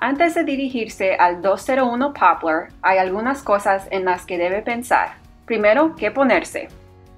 Antes de dirigirse al 201 Poplar, hay algunas cosas en las que debe pensar. Primero, ¿qué ponerse?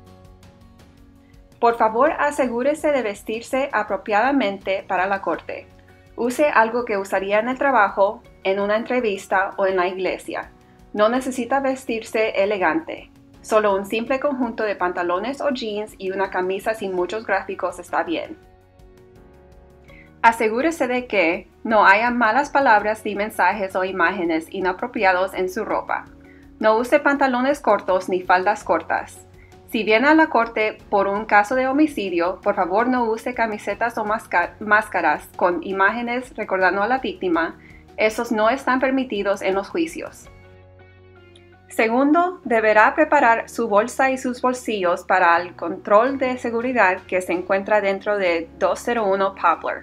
Por favor, asegúrese de vestirse apropiadamente para la corte. Use algo que usaría en el trabajo, en una entrevista o en la iglesia. No necesita vestirse elegante. Solo un simple conjunto de pantalones o jeans y una camisa sin muchos gráficos está bien. Asegúrese de que no haya malas palabras ni mensajes o imágenes inapropiados en su ropa. No use pantalones cortos ni faldas cortas. Si viene a la corte por un caso de homicidio, por favor no use camisetas o máscaras con imágenes recordando a la víctima. Esos no están permitidos en los juicios. Segundo, deberá preparar su bolsa y sus bolsillos para el control de seguridad que se encuentra dentro de 201 Poplar.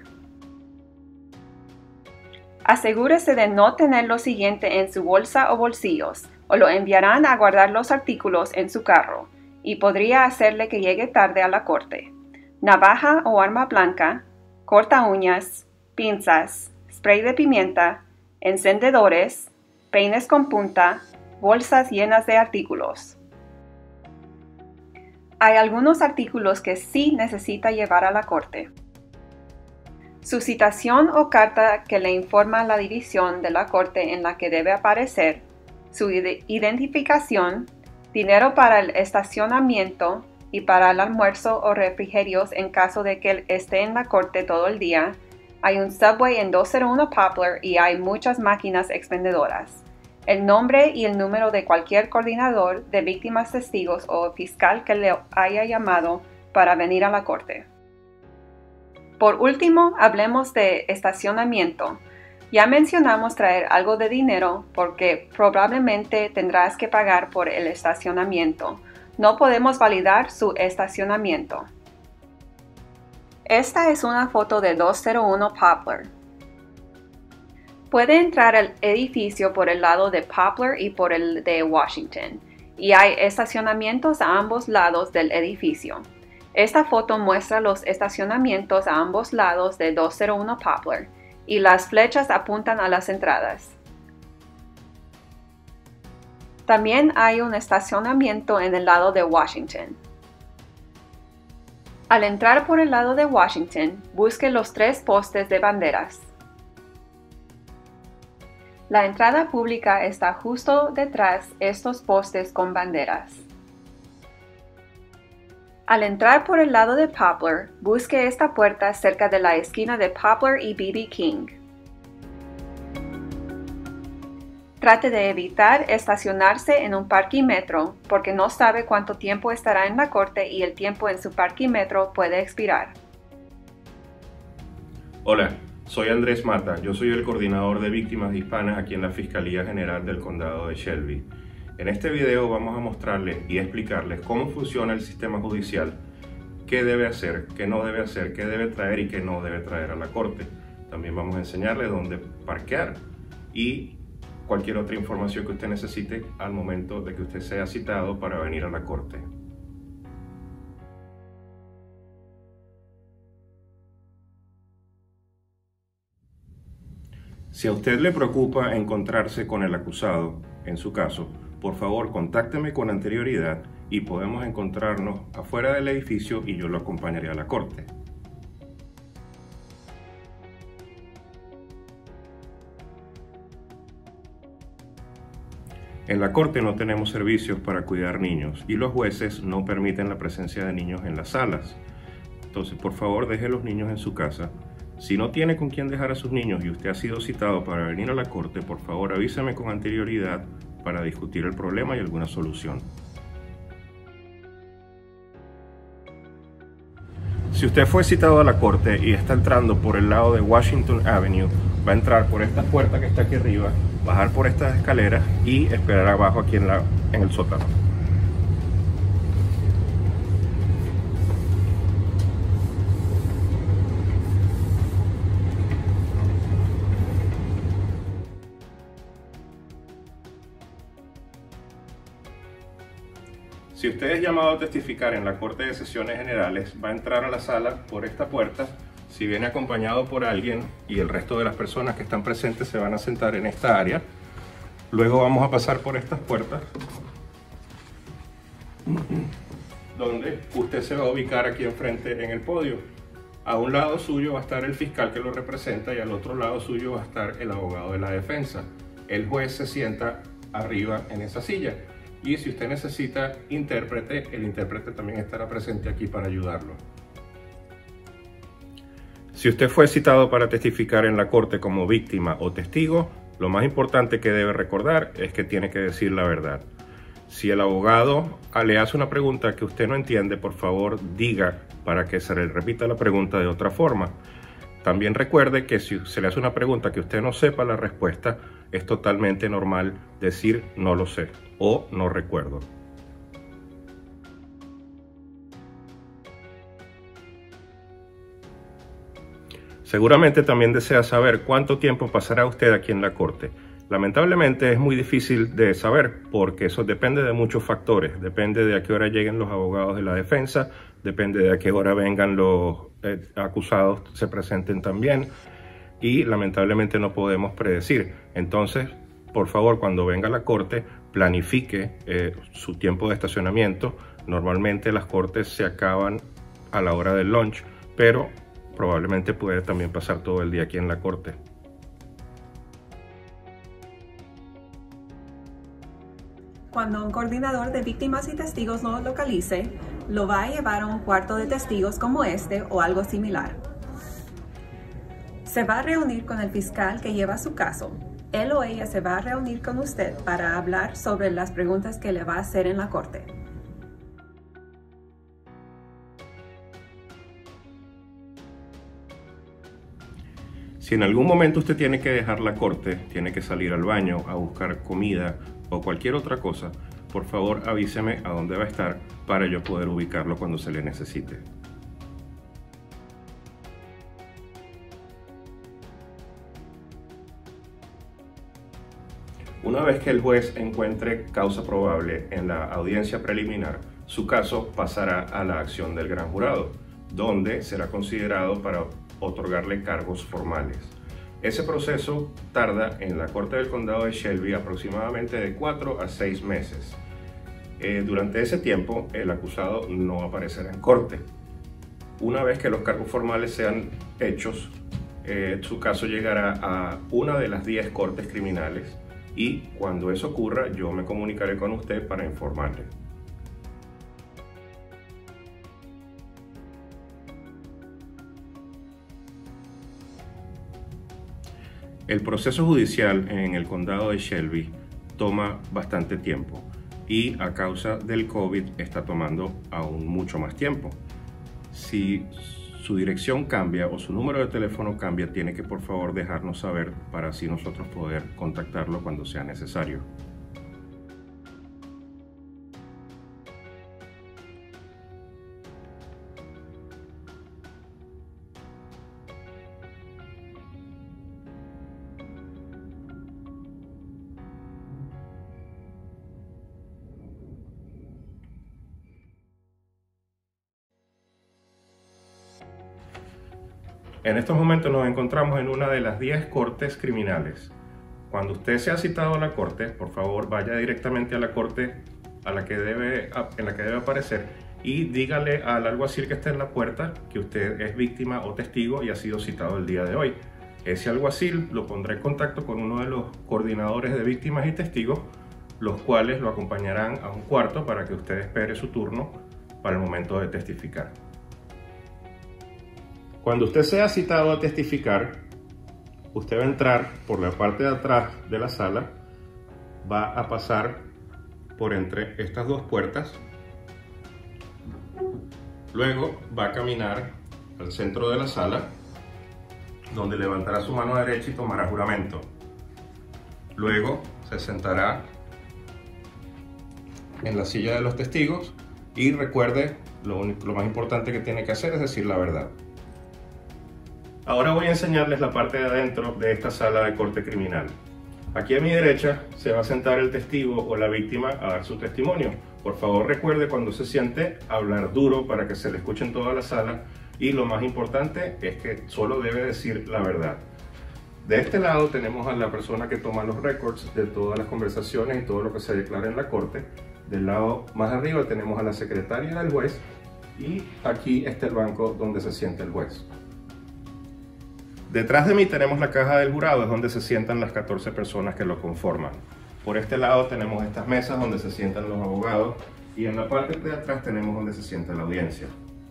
Asegúrese de no tener lo siguiente en su bolsa o bolsillos, o lo enviarán a guardar los artículos en su carro, y podría hacerle que llegue tarde a la corte. Navaja o arma blanca, corta uñas, pinzas, spray de pimienta, encendedores, peines con punta, bolsas llenas de artículos. Hay algunos artículos que sí necesita llevar a la corte. Su citación o carta que le informa la división de la corte en la que debe aparecer, su identificación, dinero para el estacionamiento y para el almuerzo o refrigerios en caso de que él esté en la corte todo el día. Hay un Subway en 201 Poplar y hay muchas máquinas expendedoras. El nombre y el número de cualquier coordinador de víctimas, testigos o fiscal que le haya llamado para venir a la corte. Por último, hablemos de estacionamiento. Ya mencionamos traer algo de dinero porque probablemente tendrás que pagar por el estacionamiento. No podemos validar su estacionamiento. Esta es una foto de 201 Poplar. Puede entrar al edificio por el lado de Poplar y por el de Washington, y hay estacionamientos a ambos lados del edificio. Esta foto muestra los estacionamientos a ambos lados de 201 Poplar, y las flechas apuntan a las entradas. También hay un estacionamiento en el lado de Washington. Al entrar por el lado de Washington, busque los 3 postes de banderas. La entrada pública está justo detrás de estos postes con banderas. Al entrar por el lado de Poplar, busque esta puerta cerca de la esquina de Poplar y B.B. King. Trate de evitar estacionarse en un parquímetro porque no sabe cuánto tiempo estará en la corte y el tiempo en su parquímetro puede expirar. Hola, soy Andrés Mata. Yo soy el coordinador de víctimas hispanas aquí en la Fiscalía General del Condado de Shelby. En este video vamos a mostrarles y explicarles cómo funciona el sistema judicial, qué debe hacer, qué no debe hacer, qué debe traer y qué no debe traer a la corte. También vamos a enseñarles dónde parquear y cualquier otra información que usted necesite al momento de que usted sea citado para venir a la corte. Si a usted le preocupa encontrarse con el acusado, en su caso, por favor contácteme con anterioridad y podemos encontrarnos afuera del edificio y yo lo acompañaré a la corte. En la corte no tenemos servicios para cuidar niños y los jueces no permiten la presencia de niños en las salas. Entonces, por favor, deje los niños en su casa. Si no tiene con quién dejar a sus niños y usted ha sido citado para venir a la corte, por favor avíseme con anterioridad para discutir el problema y alguna solución. Si usted fue citado a la corte y está entrando por el lado de Washington Avenue, va a entrar por esta puerta que está aquí arriba, bajar por estas escaleras y esperar abajo aquí en el sótano. Si usted es llamado a testificar en la Corte de Sesiones Generales, va a entrar a la sala por esta puerta, Si viene acompañado por alguien y el resto de las personas que están presentes se van a sentar en esta área. Luego vamos a pasar por estas puertas, donde usted se va a ubicar aquí enfrente en el podio. A un lado suyo va a estar el fiscal que lo representa y al otro lado suyo va a estar el abogado de la defensa. El juez se sienta arriba en esa silla. Y si usted necesita intérprete, el intérprete también estará presente aquí para ayudarlo. Si usted fue citado para testificar en la corte como víctima o testigo, lo más importante que debe recordar es que tiene que decir la verdad. Si el abogado le hace una pregunta que usted no entiende, por favor diga para que se le repita la pregunta de otra forma. También recuerde que si se le hace una pregunta que usted no sepa la respuesta, es totalmente normal decir no lo sé o no recuerdo. Seguramente también desea saber cuánto tiempo pasará usted aquí en la corte. Lamentablemente es muy difícil de saber porque eso depende de muchos factores. Depende de a qué hora lleguen los abogados de la defensa, depende de a qué hora vengan los acusados, se presenten también, y lamentablemente no podemos predecir. Entonces, por favor, cuando venga a la corte, planifique su tiempo de estacionamiento. Normalmente las cortes se acaban a la hora del lunch, pero probablemente puede también pasar todo el día aquí en la corte. Cuando un coordinador de víctimas y testigos lo localice, lo va a llevar a un cuarto de testigos como este o algo similar. Se va a reunir con el fiscal que lleva su caso. Él o ella se va a reunir con usted para hablar sobre las preguntas que le va a hacer en la corte. Si en algún momento usted tiene que dejar la corte, tiene que salir al baño a buscar comida o cualquier otra cosa, por favor avíseme a dónde va a estar para yo poder ubicarlo cuando se le necesite. Una vez que el juez encuentre causa probable en la audiencia preliminar, su caso pasará a la acción del gran jurado, donde será considerado para otorgarle cargos formales. Ese proceso tarda en la Corte del Condado de Shelby aproximadamente de 4 a 6 meses. Durante ese tiempo, el acusado no aparecerá en corte. Una vez que los cargos formales sean hechos, su caso llegará a una de las 10 cortes criminales y cuando eso ocurra, yo me comunicaré con usted para informarle. El proceso judicial en el condado de Shelby toma bastante tiempo y a causa del COVID está tomando aún mucho más tiempo. Si su dirección cambia o su número de teléfono cambia, tiene que por favor dejarnos saber para así nosotros poder contactarlo cuando sea necesario. En estos momentos nos encontramos en una de las 10 cortes criminales. Cuando usted sea citado a la corte, por favor vaya directamente a la corte en la que debe aparecer y dígale al alguacil que está en la puerta que usted es víctima o testigo y ha sido citado el día de hoy. Ese alguacil lo pondrá en contacto con uno de los coordinadores de víctimas y testigos, los cuales lo acompañarán a un cuarto para que usted espere su turno para el momento de testificar. Cuando usted sea citado a testificar, usted va a entrar por la parte de atrás de la sala, va a pasar por entre estas dos puertas, luego va a caminar al centro de la sala, donde levantará su mano derecha y tomará juramento. Luego se sentará en la silla de los testigos y recuerde, lo más importante que tiene que hacer es decir la verdad. Ahora voy a enseñarles la parte de adentro de esta sala de corte criminal. Aquí a mi derecha se va a sentar el testigo o la víctima a dar su testimonio. Por favor recuerde cuando se siente hablar duro para que se le escuche en toda la sala Y lo más importante es que solo debe decir la verdad. De este lado tenemos a la persona que toma los records de todas las conversaciones y todo lo que se declara en la corte. Del lado más arriba tenemos a la secretaria del juez y aquí está el banco donde se sienta el juez. Detrás de mí tenemos la caja del jurado, es donde se sientan las 14 personas que lo conforman. Por este lado tenemos estas mesas donde se sientan los abogados y en la parte de atrás tenemos donde se sienta la audiencia.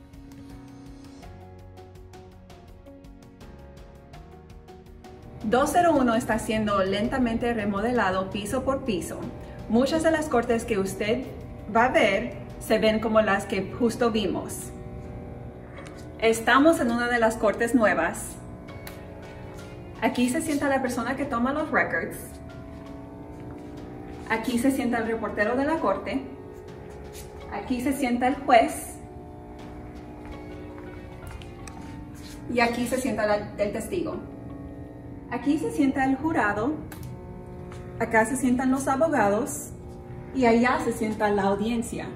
$201 está siendo lentamente remodelado piso por piso. Muchas de las cortes que usted va a ver se ven como las que justo vimos. Estamos en una de las cortes nuevas. Aquí se sienta la persona que toma los records. Aquí se sienta el reportero de la corte. Aquí se sienta el juez. Y aquí se sienta el testigo. Aquí se sienta el jurado. Acá se sientan los abogados. Y allá se sienta la audiencia.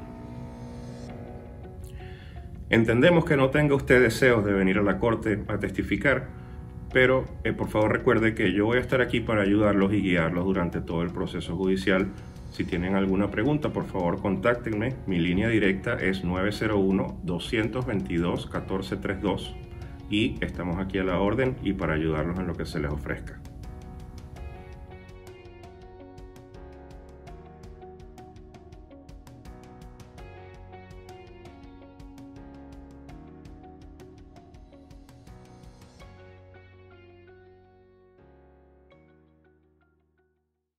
Entendemos que no tenga usted deseos de venir a la corte a testificar, pero por favor recuerde que yo voy a estar aquí para ayudarlos y guiarlos durante todo el proceso judicial. Si tienen alguna pregunta, por favor contáctenme. Mi línea directa es 901-222-1432 y estamos aquí a la orden y para ayudarlos en lo que se les ofrezca.